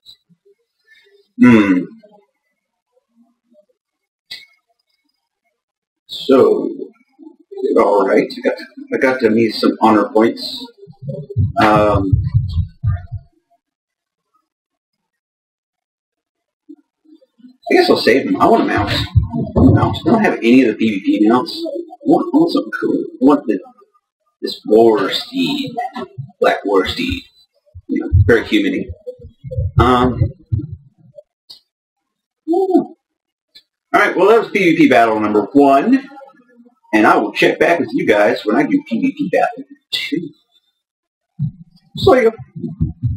So, all right. I got to meet some honor points. I guess I'll save them. I want a mouse. I don't have any of the PvP mounts. I want something cool. I want this war steed, black war steed. You know, very humany. Alright, well that was PvP battle number 1. And I will check back with you guys when I do PvP battle 2. So you go.